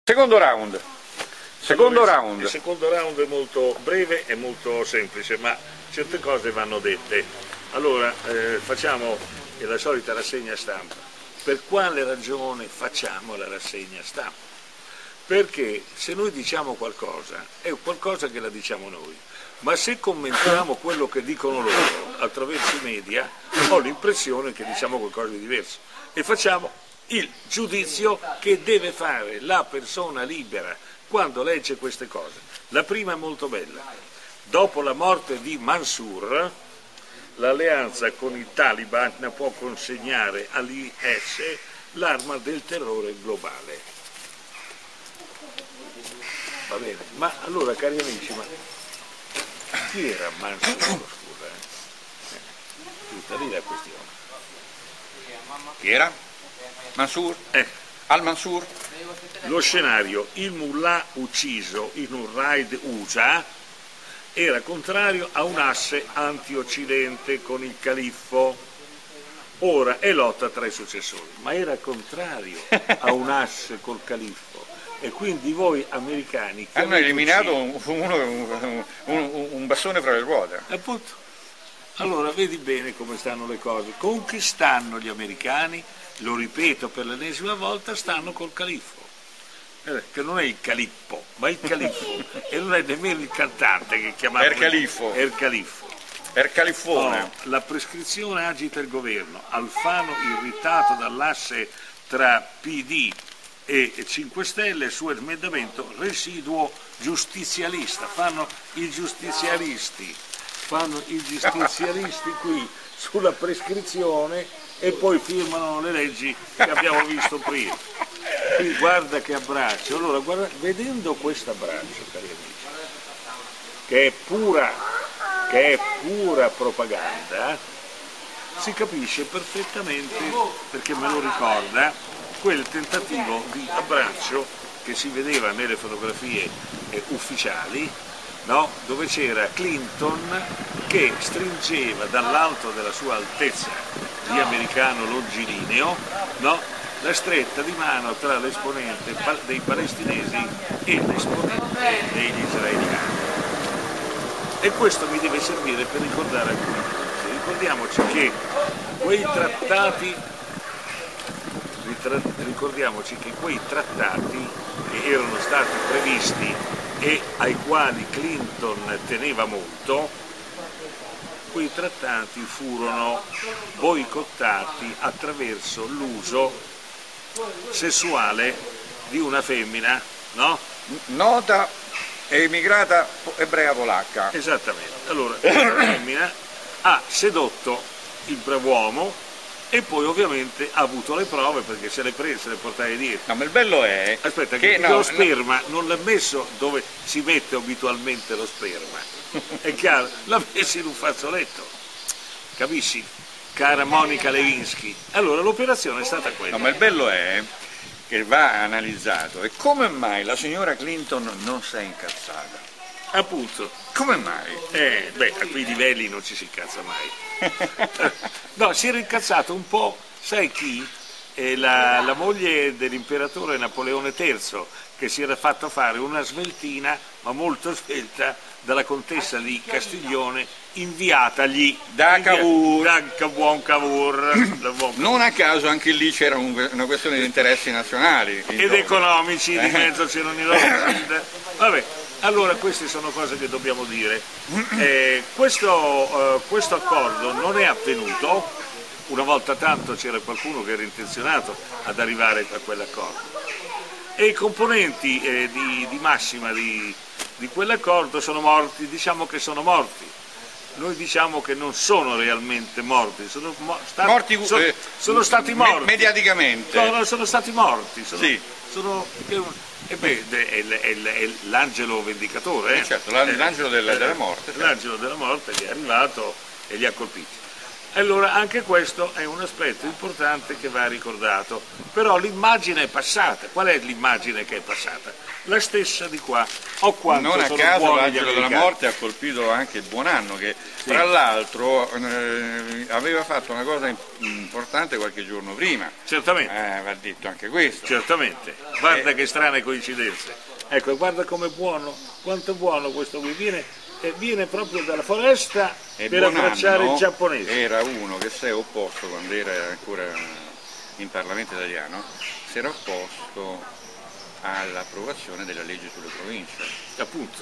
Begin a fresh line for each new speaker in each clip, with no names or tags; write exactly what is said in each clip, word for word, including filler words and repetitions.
Secondo round. Secondo
allora,
round.
Il secondo round è molto breve e molto semplice, ma certe cose vanno dette. Allora, eh, facciamo la solita rassegna stampa. Per quale ragione facciamo la rassegna stampa? Perché se noi diciamo qualcosa, è qualcosa che la diciamo noi, ma se commentiamo quello che dicono loro attraverso i media, ho l'impressione che diciamo qualcosa di diverso e facciamo il giudizio che deve fare la persona libera quando legge queste cose. La prima è molto bella. Dopo la morte di Mansur, l'alleanza con i Taliban può consegnare all'I S l'arma del terrore globale. Va bene, ma allora cari amici, ma chi era Mansur? Scusa, eh? Tutta lì la questione.
Chi era? Mansur?
Eh.
Al-Mansur?
Lo scenario, il mullah ucciso in un raid U S A era contrario a un asse anti-occidente con il califfo, ora è lotta tra i successori, ma era contrario a un asse col califfo e quindi voi americani che
hanno eliminato un, uno, un, un, un bastone fra le ruote.
Appunto. Allora vedi bene come stanno le cose. Con chi stanno gli americani? Lo ripeto per l'ennesima volta, stanno col califfo, eh, che non è il calippo, ma il califfo, e non è nemmeno il cantante che chiamava
Er Califfo.
Er Califfo.
Er Califfone.
Oh, la prescrizione agita il governo, Alfano irritato dall'asse tra P D e cinque Stelle, il suo emendamento residuo giustizialista, fanno i giustizialisti, fanno i giustizialisti qui sulla prescrizione e poi firmano le leggi che abbiamo visto prima. Qui guarda che abbraccio. Allora, guarda, vedendo questo abbraccio, cari amici, che è pura, che è pura propaganda, si capisce perfettamente, perché me lo ricorda, quel tentativo di abbraccio che si vedeva nelle fotografie eh, ufficiali, no? Dove c'era Clinton che stringeva dall'alto della sua altezza di americano longilineo, no? La stretta di mano tra l'esponente dei palestinesi e l'esponente degli israeliani. E questo mi deve servire per ricordare alcune cose. Ricordiamoci che quei trattati, ricordiamoci che quei trattati che erano stati previsti e ai quali Clinton teneva molto, quei trattati furono boicottati attraverso l'uso sessuale di una femmina, no?
Nota emigrata ebrea polacca.
Esattamente. Allora, questa femmina ha sedotto il brav'uomo e poi ovviamente ha avuto le prove perché se le prese, se le portai dietro.
No, ma il bello è
Aspetta,
che,
che
no,
lo sperma no. non l'ha messo dove si mette abitualmente lo sperma, è chiaro, l'ha messo in un fazzoletto, capisci? Cara Monica Lewinsky. Allora l'operazione è stata quella.
No, ma il bello è che va analizzato e come mai la signora Clinton non si è incazzata?
Appunto.
Come mai?
Eh, beh, a quei livelli non ci si incazza mai. No, si era incazzato un po', sai chi? Eh, la, la moglie dell'imperatore Napoleone terzo, che si era fatto fare una sveltina, ma molto svelta, dalla contessa di Castiglione, inviatagli
da Cavour.
Da buon Cavour. Da buon Cavour.
Non a caso anche lì c'era un, una questione di interessi nazionali.
Ed economici, di mezzo c'erano i loro. Vabbè. Allora queste sono cose che dobbiamo dire. Eh, questo, eh, questo accordo non è avvenuto, una volta tanto c'era qualcuno che era intenzionato ad arrivare a quell'accordo e i componenti eh, di, di massima di, di quell'accordo sono morti, diciamo che sono morti. Noi diciamo che non sono realmente morti, sono, mo stati,
morti,
sono,
eh,
sono stati morti.
Me mediaticamente.
No, no, sono stati morti. Sono,
sì.
sono, E beh, è l'angelo vendicatore, eh?
Eh certo, l'angelo della, della morte.
L'angelo della morte gli è arrivato e li ha colpiti. Allora anche questo è un aspetto importante che va ricordato, però l'immagine è passata. Qual è l'immagine che è passata? La stessa di qua. O quanto
non a
sono
caso
buoni gli
l'angelo della
americani.
morte ha colpito anche il Buonanno, che
Sì.
tra l'altro eh, aveva fatto una cosa importante qualche giorno prima.
Certamente,
Eh, va detto anche questo.
certamente. Guarda
Eh.
che strane coincidenze. Ecco, guarda com'è buono, quanto è buono questo qui. Viene, eh, viene proprio dalla foresta
E
per abbracciare
Buonanno
il giapponese.
era uno che si è opposto quando era ancora in Parlamento italiano, si era opposto all'approvazione della legge sulle province.
Appunto.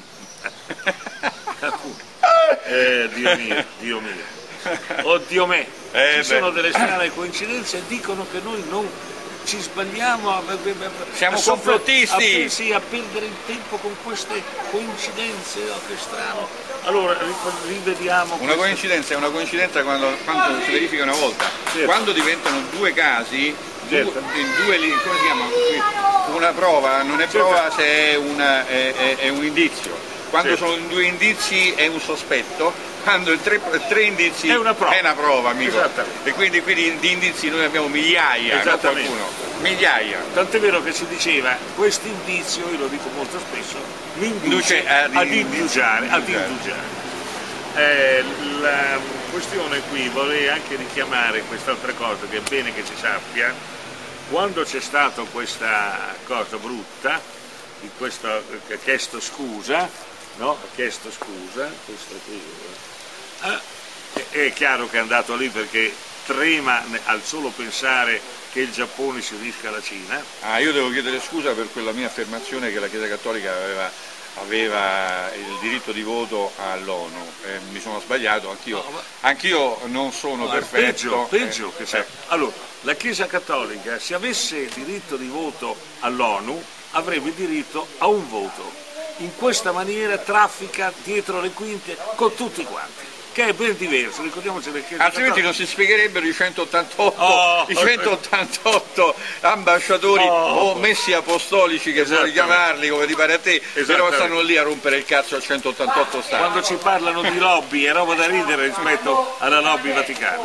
Appunto. Eh, Dio mio, Dio mio. Oh Dio me.
Eh,
Ci
beh.
sono delle strane coincidenze e dicono che noi non ci sbagliamo a, a,
Siamo
a soffre-
complottisti.
a, sì, a perdere il tempo con queste coincidenze, oh, che strano. Allora ri- rivediamo
Una
queste-
coincidenza è una coincidenza quando, quando si verifica una volta,
Certo.
quando diventano due casi,
Certo.
due, due li- come si chiama? Una prova non è
Certo.
prova se è, una- è- è- è un indizio, quando
Certo.
sono due indizi è un sospetto, quando il tre, tre indizi
È una prova.
è una prova, amico.
Esattamente.
E quindi, quindi di indizi noi abbiamo migliaia, non
Esattamente.
qualcuno, migliaia.
Tant'è vero che si diceva, questo indizio, io lo dico molto spesso, mi induce
Induce ad
ad
indizi-
indugiare, ad
indugiare.
indugiare. Eh, la questione qui, vorrei anche richiamare quest'altra cosa che è bene che si sappia. Quando c'è stata questa cosa brutta, di questo, che ha chiesto scusa, no? Ha chiesto scusa, questo qui, eh, è, è chiaro che è andato lì perché trema al solo pensare che il Giappone si unisca alla Cina.
Ah, io devo chiedere scusa per quella mia affermazione che la Chiesa Cattolica aveva, aveva il diritto di voto all'ONU. Eh, mi sono sbagliato, anch'io,
No, ma-
anch'io non sono
Guarda,
perfetto.
Peggio, peggio
eh,
che sia. Allora, la Chiesa Cattolica, se avesse il diritto di voto all'ONU, avrebbe diritto a un voto. In questa maniera traffica dietro le quinte con tutti quanti, che è ben diverso, ricordiamoci le Chiese
altrimenti
Cattoliche.
non si spiegherebbero i centottantotto,
Oh.
i centottantotto ambasciatori
Oh.
o messi apostolici che vuoi
Esattamente.
chiamarli come ti pare a te, però
Esattamente.
stanno lì a rompere il cazzo al centottantotto stati.
Quando ci parlano di lobby è roba da ridere rispetto alla lobby vaticana.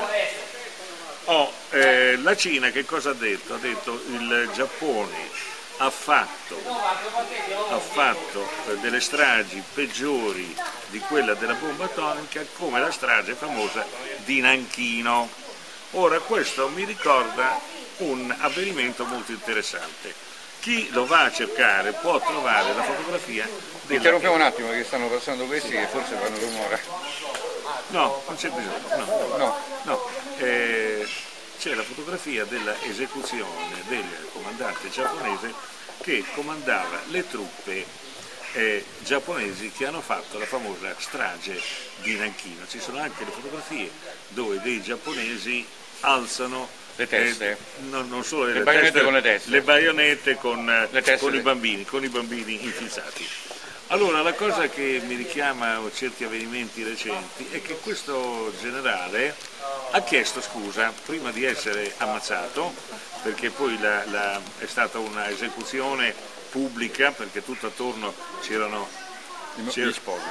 Oh, eh, la Cina che cosa ha detto? Ha detto il Giappone ha fatto, ha fatto eh, delle stragi peggiori di quella della bomba atomica, come la strage famosa di Nanchino. Ora questo mi ricorda un avvenimento molto interessante. Chi lo va a cercare può trovare la fotografia della...
Interrompiamo un attimo perché stanno passando questi che forse fanno rumore.
No, non c'è bisogno, no,
No.
no. Eh, c'è la fotografia dell'esecuzione del comandante giapponese che comandava le truppe eh, giapponesi che hanno fatto la famosa strage di Nanchino. Ci sono anche le fotografie dove dei giapponesi alzano
Le teste.
eh, non, non solo le,
Le baionette
teste,
con le teste.
le baionette con, eh,
Le teste
con i
le-
bambini, con i bambini infilzati. Allora, la cosa che mi richiama a certi avvenimenti recenti è che questo generale ha chiesto scusa prima di essere ammazzato, perché poi la- la- è stata una esecuzione pubblica, perché tutto attorno c'erano
Gli sposi.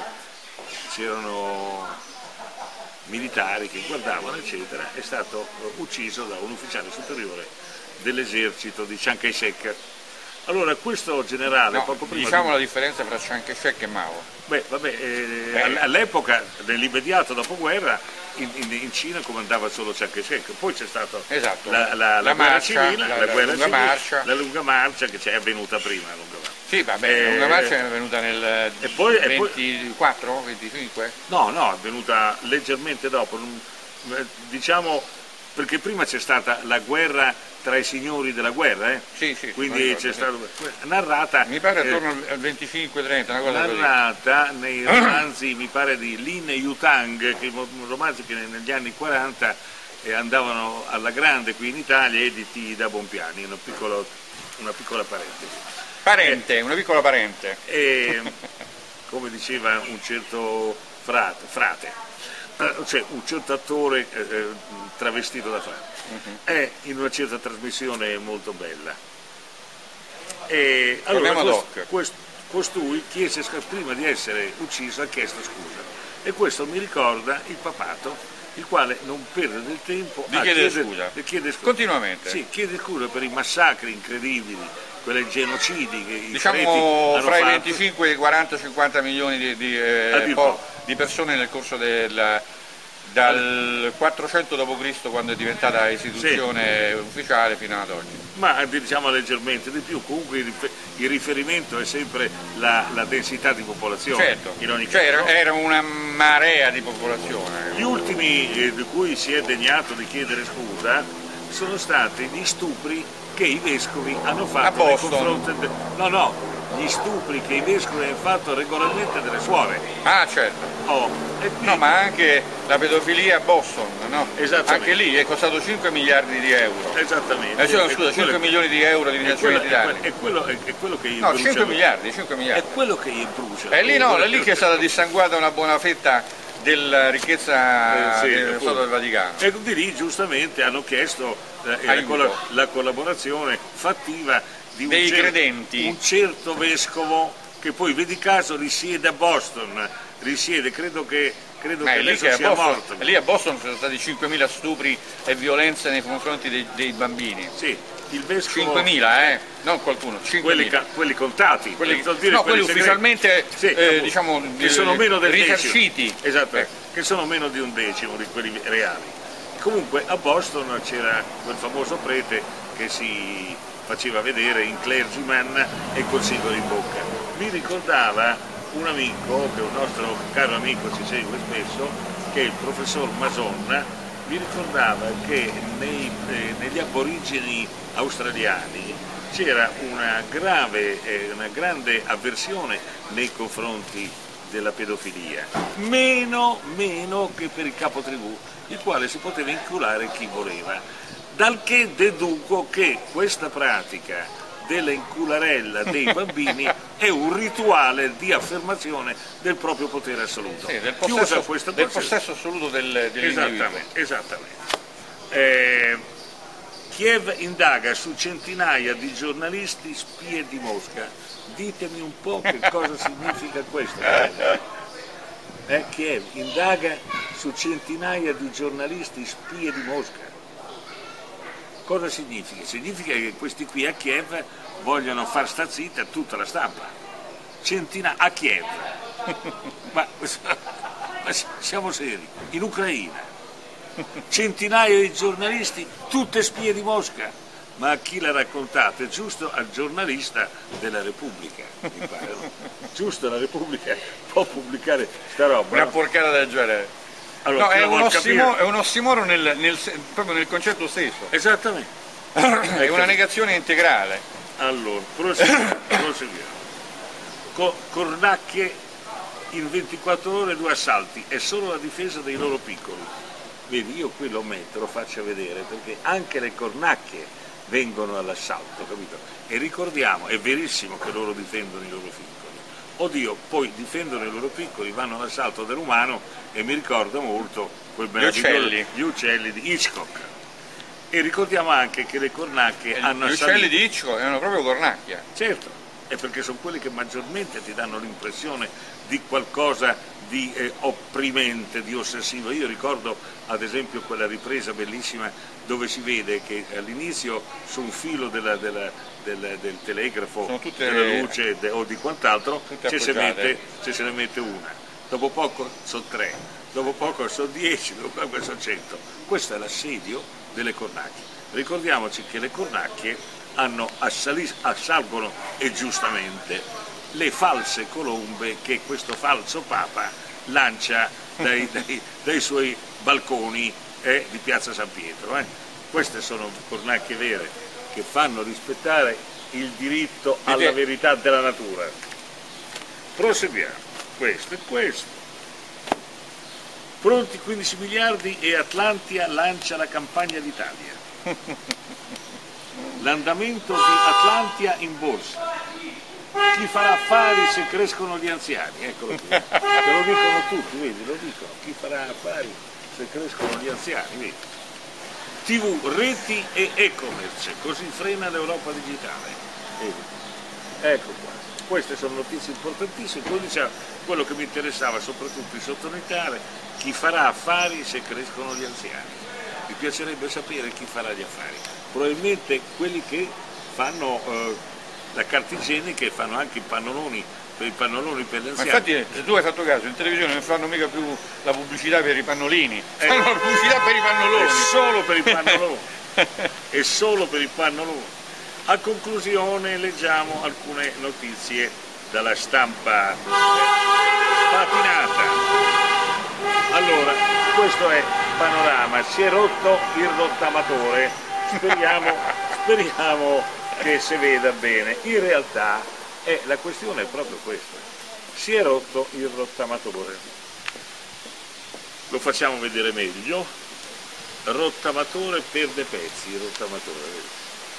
c'erano militari che guardavano, eccetera. È stato ucciso da un ufficiale superiore dell'esercito di Chiang Kai-shek. Allora questo generale
No,
poco prima
diciamo
di-
la differenza tra Chiang Kai-shek e Mao.
Beh, vabbè, eh,
Beh.
all- all'epoca dell'immediato dopoguerra in, in, in Cina comandava solo Chiang Kai-shek, poi c'è stata
Esatto.
la, la- la
La
guerra
marcia,
civile,
la-
la,
la
guerra
lunga
civile,
marcia.
la lunga marcia che c'è avvenuta prima, la lunga marcia.
Sì, vabbè,
Eh,
la lunga marcia è venuta nel
e poi- e poi-
ventiquattro, venticinque?
No, no, è venuta leggermente dopo, non- eh, diciamo perché prima c'è stata la guerra tra i signori della guerra, eh?
Sì, sì.
Quindi
ricordo,
c'è
sì.
stata narrata,
Mi pare
eh,
attorno al venticinque trenta, una cosa così.
narrata nei romanzi, mi pare di Lin Yutang, che romanzi che negli anni quaranta eh, andavano alla grande qui in Italia, editi da Bompiani, una piccola, una piccola parentesi.
Parente, una piccola parente.
E come diceva un certo frate, frate eh, cioè un certo attore eh, eh, travestito da frate, è in una certa trasmissione molto bella. E allora
Torniamo ad
quest-
hoc.
quest- costui chiese sc- prima di essere ucciso ha chiesto scusa, e questo mi ricorda il papato il quale non perde del tempo
di
a
chiedere
chiedere,
scusa.
chiede scusa.
Continuamente.
Sì, chiede scusa per i massacri incredibili, quei genocidi che i
diciamo
hanno
fra
fatto.
i venticinque, i quaranta, cinquanta milioni di, di, eh, po di persone nel corso del dal quattrocento dopo Cristo, quando è diventata istituzione sì. ufficiale, fino ad oggi.
Ma diciamo leggermente di più, comunque il, rifer il riferimento è sempre la, la densità di popolazione.
Certo,
in ogni
cioè
caso.
Era, era una marea di popolazione.
Gli ultimi eh, di cui si è degnato di chiedere scusa sono stati gli stupri che i vescovi hanno fatto nei confronti de... no no gli stupri che i vescovi hanno fatto regolarmente delle suore.
Ah, certo.
Oh, e quindi...
No, ma anche la pedofilia a Boston, no?
Esattamente.
Anche lì è costato cinque miliardi di euro.
Esattamente.
Eh, cioè, scusa, cinque milioni di euro di finanziamenti dati.
È quello, è, è quello che gli
No,
brucia.
cinque miliardi, cinque miliardi.
È quello che gli brucia.
E lì no, è lì che è stata dissanguata una buona fetta della ricchezza eh, sì, dello Stato del Vaticano.
E di lì giustamente hanno chiesto eh, la, la collaborazione fattiva di un,
dei
cer
credenti.
un certo vescovo che poi, vedi caso, risiede a Boston, risiede, credo che, credo che adesso
che
sia
Boston,
morto.
Lì a Boston sono stati cinquemila stupri e violenze nei confronti dei, dei bambini.
Sì, il vescovo...
cinquemila, eh? Non qualcuno,
quelli, quelli contati.
Quelli,
dire,
no, quelli, quelli ufficialmente,
sì,
eh, diciamo,
che sono meno del
risarciti.
decimo. Esatto, eh. che sono meno di un decimo di quelli reali. Comunque a Boston c'era quel famoso prete che si faceva vedere in clergyman e col sigaro in bocca. Mi ricordava un amico, che è un nostro caro amico, ci segue spesso, che è il professor Mason, mi ricordava che nei, eh, negli aborigeni australiani c'era una grave, eh, una grande avversione nei confronti della pedofilia, meno, meno che per il capotribù, il quale si poteva inculare chi voleva. Dal che deduco che questa pratica della incularella dei bambini è un rituale di affermazione del proprio potere assoluto.
Sì, del possesso,
questo
del possesso assoluto del, dell'individuo.
Esattamente, esattamente. Eh, Kiev indaga su centinaia di giornalisti spie di Mosca. Ditemi un po' che cosa significa questo. Eh, Kiev indaga su centinaia di giornalisti spie di Mosca. Cosa significa? Significa che questi qui a Kiev vogliono far sta zitta tutta la stampa. Centinaia a Kiev. Ma, ma siamo seri, in Ucraina. Centinaia di giornalisti, tutte spie di Mosca. Ma a chi l'ha raccontato? È giusto al giornalista della Repubblica, mi pare. Giusto, la Repubblica può pubblicare sta roba.
Una
no?
porcata del genere.
Allora,
no, è un, ossimo, è un ossimoro nel, nel, proprio nel concetto stesso.
Esattamente.
È una negazione integrale.
Allora, proseguiamo. proseguiamo. Co cornacchie in ventiquattro ore, due assalti, è solo la difesa dei loro piccoli. Vedi, io qui lo metto, lo faccio vedere, perché anche le cornacchie vengono all'assalto, capito? E ricordiamo, è verissimo che loro difendono i loro piccoli. Oddio, poi difendono i loro piccoli, vanno all'assalto dell'umano e mi ricorda molto quel meraviglioso
gli uccelli.
gli uccelli di Hitchcock. E ricordiamo anche che le cornacchie
e
hanno
gli
assalito...
uccelli di Hitchcock erano proprio cornacchia.
Certo, è perché sono quelli che maggiormente ti danno l'impressione di qualcosa di eh, opprimente, di ossessivo. Io ricordo ad esempio quella ripresa bellissima dove si vede che all'inizio su un filo della, della, del, del telegrafo, della
le...
luce de, o di quant'altro, ci se, mette, ci se ne mette una, dopo poco sono tre, dopo poco sono dieci, dopo poco sono cento. Questo è l'assedio delle cornacchie. Ricordiamoci che le cornacchie hanno assalgono, e giustamente, le false colombe che questo falso Papa lancia dai, dai, dai suoi balconi eh, di Piazza San Pietro. Eh. Queste sono cornacchie vere che fanno rispettare il diritto alla verità della natura. Proseguiamo. Questo e questo. Pronti quindici miliardi e Atlantia lancia la campagna d'Italia. L'andamento di Atlantia in borsa. Chi farà affari se crescono gli anziani? Eccolo qui. Te lo dicono tutti, vedi, lo dicono. Chi farà affari se crescono gli anziani, vedi. tivù, reti e e-commerce, così frena l'Europa digitale. Vedi. Ecco qua. queste sono notizie importantissime. Poi diciamo, quello che mi interessava soprattutto di sottolineare, chi farà affari se crescono gli anziani. Mi piacerebbe sapere chi farà gli affari. Probabilmente quelli che fanno eh, la carta igienica e fanno anche i pannoloni per i pannoloni per gli anziani.
Ma infatti, se tu hai fatto caso, in televisione non fanno mica più la pubblicità per i pannolini, eh, fanno la pubblicità per i pannoloni.
È solo per i pannoloni. È solo per i pannoloni. A conclusione leggiamo alcune notizie dalla stampa patinata. Allora, questo è Panorama, si è rotto il rottamatore, speriamo, speriamo che si veda bene. In realtà eh, la questione è proprio questa, si è rotto il rottamatore. Lo facciamo vedere meglio. Rottamatore perde pezzi, il rottamatore.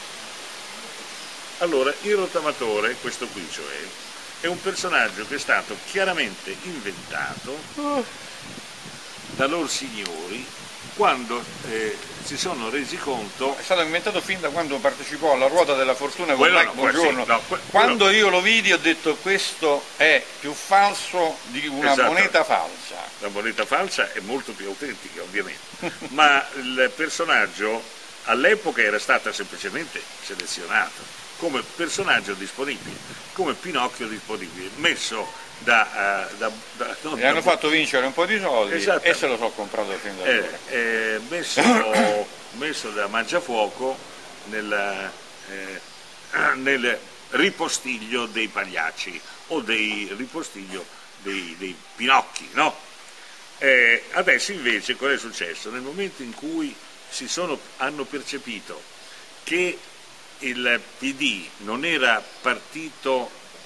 Allora, il rottamatore, questo qui cioè, è un personaggio che è stato chiaramente inventato da loro signori quando eh, si sono resi conto.
È stato inventato fin da quando partecipò alla ruota della fortuna con
quello
Mike
no,
Buongiorno.
sì, no, que
quando
quello...
io lo vidi ho detto questo è più falso di una
esatto.
moneta falsa.
La moneta falsa è molto più autentica ovviamente, ma il personaggio all'epoca era stato semplicemente selezionato come personaggio disponibile, come Pinocchio disponibile, messo da... Uh, da, da
non e hanno da... fatto vincere un po' di soldi e se lo so comprato fin da allora.
Eh, eh, messo, messo da Mangiafuoco nel, eh, nel ripostiglio dei pagliacci o dei ripostiglio dei, dei Pinocchi, no? Eh, adesso invece cosa è successo? Nel momento in cui si sono, hanno percepito che il P D non era partito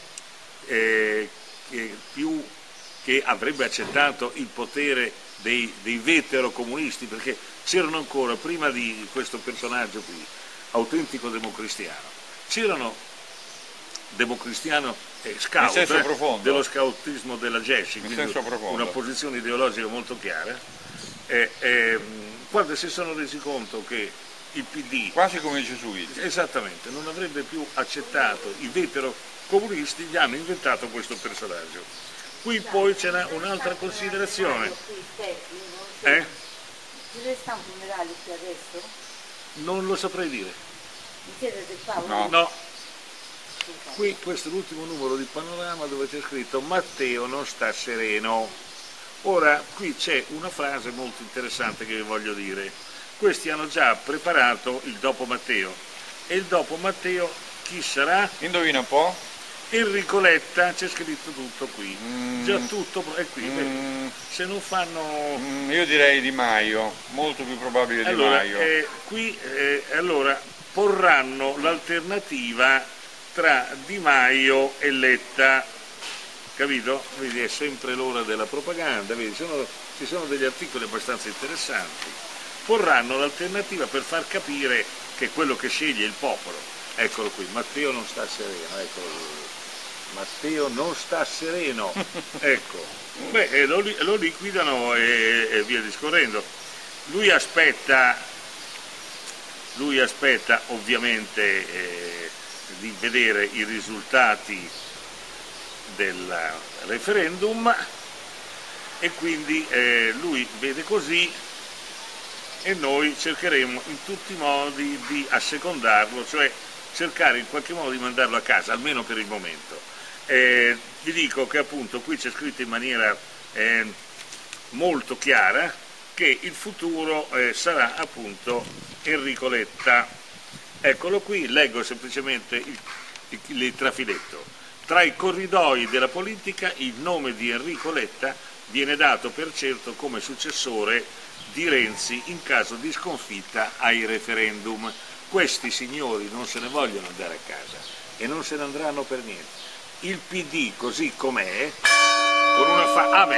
eh, che più che avrebbe accettato il potere dei, dei vetero-comunisti, perché c'erano ancora, prima di questo personaggio qui, autentico democristiano, c'erano democristiano e scout, eh, dello scoutismo della Gessi, quindi una posizione ideologica molto chiara, eh, eh, quando si sono resi conto che il P D,
quasi come i gesuiti,
esattamente, non avrebbe più accettato i vetero comunisti, gli hanno inventato questo personaggio. Qui poi c'è un'altra considerazione. Eh?
Ci resta un funerale qui adesso?
Non lo saprei dire.
Mi siete del Paolo?
No. no. Qui questo è l'ultimo numero di Panorama dove c'è scritto Matteo non sta sereno. Ora qui c'è una frase molto interessante che vi voglio dire. Questi hanno già preparato il dopo Matteo e il dopo Matteo chi sarà?
Indovina un po'.
Enrico Letta, c'è scritto tutto qui, mm. già tutto è qui,
mm.
se non fanno...
Mm, io direi Di Maio, molto più probabile
allora,
Di Maio.
Eh, qui eh, allora porranno l'alternativa tra Di Maio e Letta, capito? Vedi, è sempre l'ora della propaganda, vedi, sono, ci sono degli articoli abbastanza interessanti. Porranno l'alternativa per far capire che quello che sceglie il popolo, eccolo qui, Matteo non sta sereno, eccolo qui. Matteo non sta sereno, ecco, beh, lo, lo liquidano e, e via discorrendo. Lui aspetta, lui aspetta ovviamente eh, di vedere i risultati del referendum e quindi eh, lui vede così e noi cercheremo in tutti i modi di assecondarlo, cioè cercare in qualche modo di mandarlo a casa, almeno per il momento. Eh, vi dico che appunto qui c'è scritto in maniera eh, molto chiara che il futuro eh, sarà appunto Enrico Letta. Eccolo qui, leggo semplicemente il, il, il trafiletto. Tra i corridoi della politica il nome di Enrico Letta viene dato per certo come successore di Renzi in caso di sconfitta ai referendum. Questi signori non se ne vogliono andare a casa e non se ne andranno per niente. Il P D così com'è, con una fa... Amen,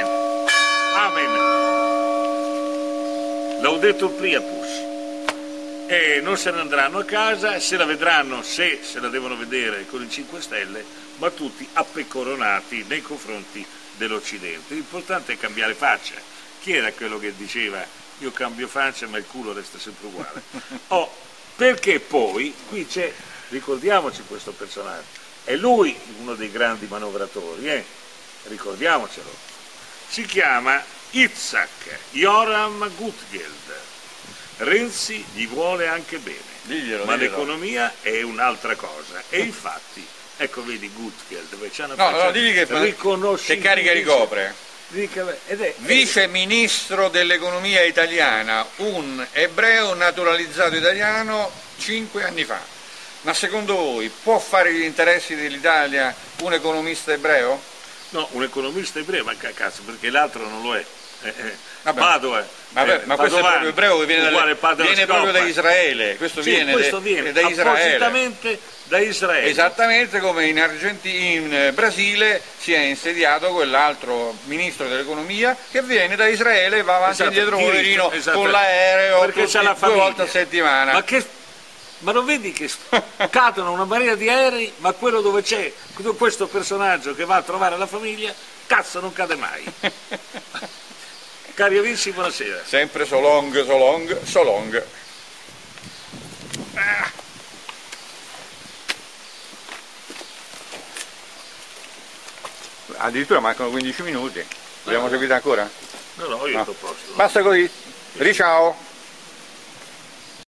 Amen, Laudetur Priapus, e non se ne andranno a casa, se la vedranno, se se la devono vedere con i cinque Stelle, ma tutti appecoronati nei confronti dell'Occidente. L'importante è cambiare faccia. Chi era quello che diceva io cambio faccia ma il culo resta sempre uguale? Oh, perché poi, qui c'è, ricordiamoci questo personaggio, è lui uno dei grandi manovratori, eh? Ricordiamocelo. Si chiama Itzhak Yoram Gutgeld. Renzi gli vuole anche bene,
diglielo,
ma
diglielo.
L'economia è un'altra cosa. E infatti, ecco vedi Gutgeld, dove c'è una
no,
faccia
no, digli che, che carica ricopre.
Ed è,
Vice ministro dell'economia italiana, un ebreo naturalizzato italiano cinque anni fa. Ma secondo voi può fare gli interessi dell'Italia un economista ebreo?
No, un economista ebreo, ma cazzo, perché l'altro non lo è. Eh, eh.
Vabbè.
Padova,
Vabbè,
eh,
ma questo è proprio ebreo che viene, dalle, viene proprio da Israele, questo
sì,
viene,
questo
de,
viene
da Israele.
appositamente da Israele.
Esattamente come in, Argentina, in Brasile si è insediato quell'altro ministro dell'economia che viene da Israele e va avanti e
esatto,
indietro poverino
esatto,
con l'aereo
perché c'è la
due volte a settimana.
Ma, che, ma non vedi che cadono una marea di aerei, ma quello dove c'è questo personaggio che va a trovare la famiglia, cazzo non cade mai. Cari amici, buonasera.
Sempre so long, so long, so long. Ah. Addirittura mancano quindici minuti. Vogliamo
no,
seguire ancora?
No, no, io
no.
sto a posto.
Basta così. Riciao.